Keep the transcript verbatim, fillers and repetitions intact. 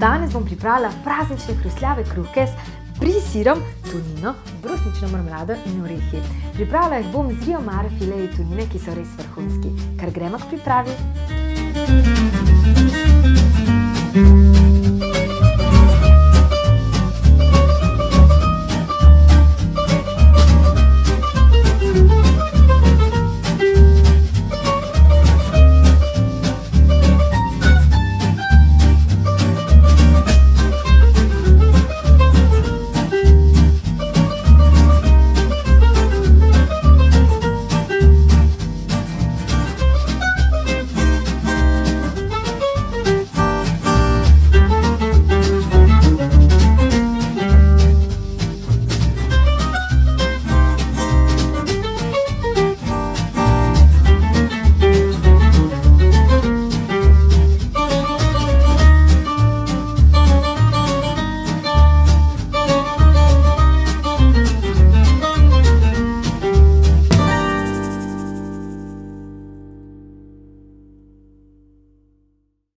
Danes bom pripravila praznične hrustljave kruhke s brisirom, tunino, brusnično marmelado in orehi. Pripravila jih bom z Rio Mare fileji tunine, ki so res vrhunski. Kar gremo k pripravi.